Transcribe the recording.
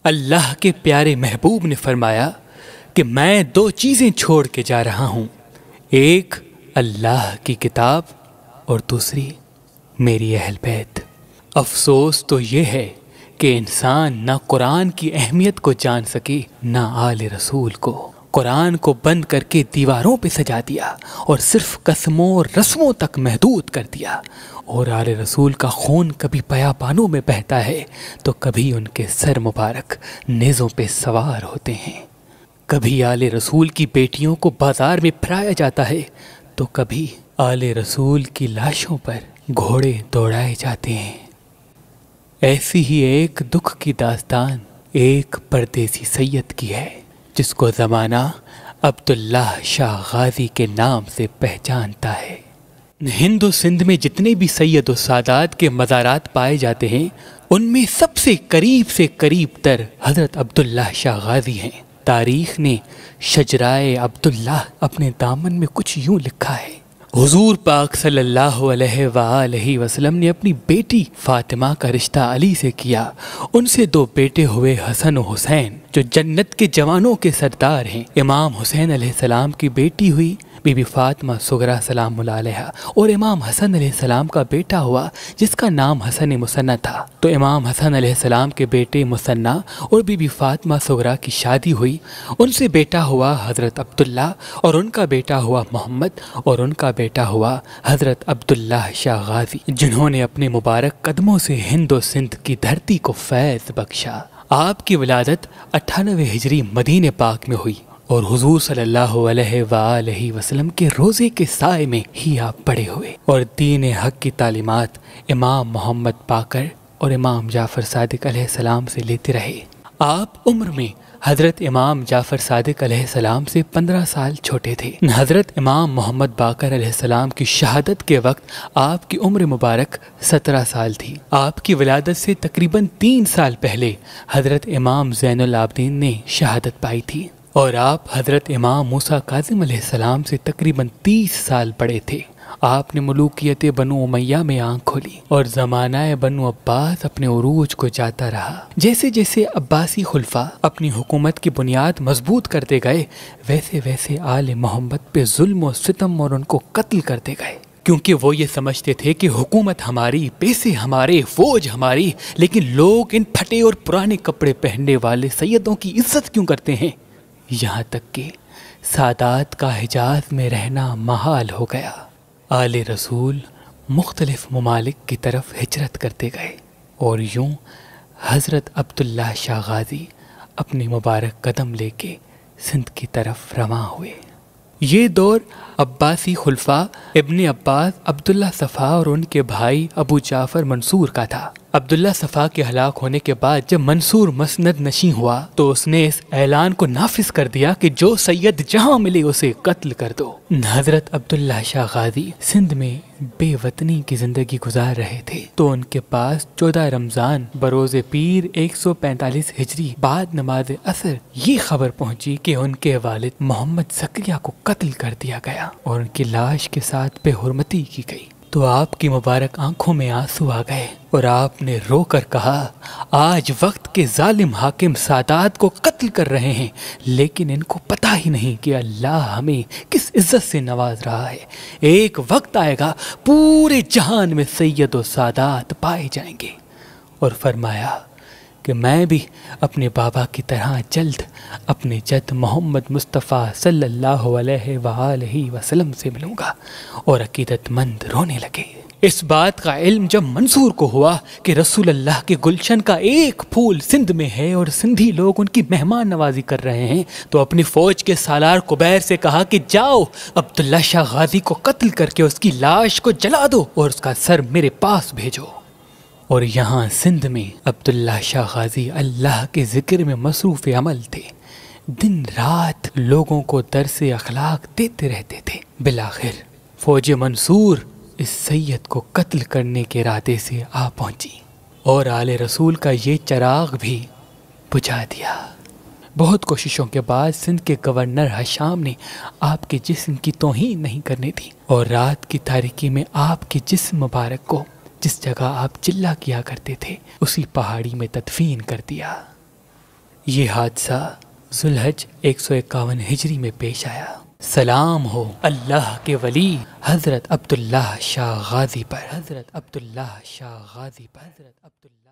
اللہ کے پیارے محبوب نے فرمایا کہ میں دو چیزیں چھوڑ کے جا رہا ہوں، ایک اللہ کی کتاب اور دوسری میری اہل بیت۔ افسوس تو یہ ہے کہ انسان نہ قرآن کی اہمیت کو جان سکے نہ آل رسول کو۔ قرآن کو بند کر کے دیواروں پہ سجا دیا اور صرف قسموں اور رسموں تک محدود کر دیا، اور آل رسول کا خون کبھی بیابانوں میں بہتا ہے تو کبھی ان کے سر مبارک نیزوں پہ سوار ہوتے ہیں، کبھی آل رسول کی بیٹیوں کو بازار میں پھرایا جاتا ہے تو کبھی آل رسول کی لاشوں پر گھوڑے دوڑائے جاتے ہیں۔ ایسی ہی ایک دکھ کی داستان ایک پردیسی سید کی ہے جس کو زمانہ عبداللہ شاہ غازی کے نام سے پہچانتا ہے۔ ہند و سندھ میں جتنے بھی سید و سادات کے مزارات پائے جاتے ہیں ان میں سب سے قریب تر حضرت عبداللہ شاہ غازی ہیں۔ تاریخ نے شجرائے عبداللہ اپنے دامن میں کچھ یوں لکھا ہے: حضور پاک صلی اللہ علیہ وآلہ وسلم نے اپنی بیٹی فاطمہ کا رشتہ علی سے کیا، ان سے دو بیٹے ہوئے حسن و حسین جو جنت کے جوانوں کے سردار ہیں۔ امام حسین علیہ السلام کی بیٹی ہوئی بی بی فاطمہ صغریٰ سلام اللہ علیہا، اور امام حسن علیہ السلام کا بیٹا ہوا جس کا نام حسن مثنی تھا۔ تو امام حسن علیہ السلام کے بیٹے مثنی اور بی بی فاطمہ صغریٰ کی شادی ہوئی، ان سے بیٹا ہوا حضرت عبداللہ، اور ان کا بیٹا ہوا محمد، اور ان کا بیٹا ہوا حضرت عبداللہ شاہ غازی، جنہوں نے اپنے مبارک قدموں سے ہند و سندھ کی دھرتی کو فیض بخشا۔ آپ کی ولادت 98 ہجری مدینہ پاک میں ہوئی، اور حضور صلی اللہ علیہ وآلہ وسلم کے روزے کے سائے میں ہی آپ بڑے ہوئے، اور دین حق کی تعلیمات امام محمد باقر اور امام جعفر صادق علیہ السلام سے لیتے رہے۔ آپ عمر میں حضرت امام جعفر صادق علیہ السلام سے 15 سال چھوٹے تھے۔ حضرت امام محمد باقر علیہ السلام کی شہادت کے وقت آپ کی عمر مبارک 17 سال تھی۔ آپ کی ولادت سے تقریباً 3 سال پہلے حضرت امام زین العابدین نے شہادت پائی تھی، اور آپ حضرت امام موسیٰ کاظم علیہ السلام سے تقریباً 30 سال بڑے تھے۔ آپ نے ملوکیت بنو امیہ میں آنکھ کھولی اور زمانہ بنو عباس اپنے عروج کو جاتا رہا۔ جیسے جیسے عباسی خلفاء اپنی حکومت کی بنیاد مضبوط کرتے گئے، ویسے ویسے آل محمد پہ ظلم و ستم اور ان کو قتل کرتے گئے، کیونکہ وہ یہ سمجھتے تھے کہ حکومت ہماری، پیسے ہمارے، فوج ہماری، لیکن لوگ ان پھٹے اور پرانے کپڑے پہننے والے سیدوں کی عزت کیوں کرتے ہیں؟ یہاں تک کہ سادات کا حجاز میں رہنا محال ہو گیا۔ آل رسول مختلف ممالک کی طرف ہجرت کرتے گئے، اور یوں حضرت عبداللہ شاہ غازی اپنے مبارک قدم لے کے سندھ کی طرف رواں ہوئے۔ یہ دور عباسی خلفاء ابن عباس، عبداللہ صفا اور ان کے بھائی ابو جعفر منصور کا تھا۔ عبداللہ صفا کے ہلاک ہونے کے بعد جب منصور مسند نشین ہوا تو اس نے اس اعلان کو نافذ کر دیا کہ جو سید جہاں ملے اسے قتل کر دو۔ حضرت عبداللہ شاہ غازی سندھ میں بے وطنی کی زندگی گزار رہے تھے تو ان کے پاس 14 رمضان بروز پیر 145 ہجری بعد نماز عصر یہ خبر پہنچی کہ ان کے والد محمد زکریا کو قتل کر دیا گیا اور ان کی لاش کے ساتھ بے حرمتی کی گئی۔ تو آپ کی مبارک آنکھوں میں آنسو آ گئے اور آپ نے رو کر کہا، آج وقت کے ظالم حاکم سادات کو قتل کر رہے ہیں، لیکن ان کو پتہ ہی نہیں کہ اللہ ہمیں کس عزت سے نواز رہا ہے۔ ایک وقت آئے گا پورے جہان میں سید و سادات پائے جائیں گے۔ اور فرمایا کہ میں بھی اپنے بابا کی طرح جلد اپنے جد محمد مصطفیٰ صلی اللہ علیہ وآلہ وسلم سے ملوں گا، اور عقیدت مند رونے لگے۔ اس بات کا علم جب منصور کو ہوا کہ رسول اللہ کے گلشن کا ایک پھول سندھ میں ہے اور سندھی لوگ ان کی مہمان نوازی کر رہے ہیں، تو اپنی فوج کے سالار قبیر سے کہا کہ جاؤ عبداللہ شاہ غازی کو قتل کر کے اس کی لاش کو جلا دو اور اس کا سر میرے پاس بھیجو۔ اور یہاں سندھ میں عبداللہ شاہ غازی اللہ کے ذکر میں مصروف عمل تھے، دن رات لوگوں کو درس اخلاق دیتے رہتے تھے۔ بالآخر فوج منصور اس سید کو قتل کرنے کے ارادے سے آ پہنچی اور آل رسول کا یہ چراغ بھی بجھا دیا۔ بہت کوششوں کے بعد سندھ کے گورنر حشام نے آپ کے جسم کی توہین نہیں کرنی تھی، اور رات کی تاریکی میں آپ کے جسم مبارک کو جس جگہ آپ چلہ کیا کرتے تھے اسی پہاڑی میں تدفین کر دیا۔ یہ حادثہ ذوالحج 151 ہجری میں پیش آیا۔ سلام ہو اللہ کے ولی حضرت عبداللہ شاہ غازی پر، حضرت عبداللہ شاہ غازی پر، حضرت عبداللہ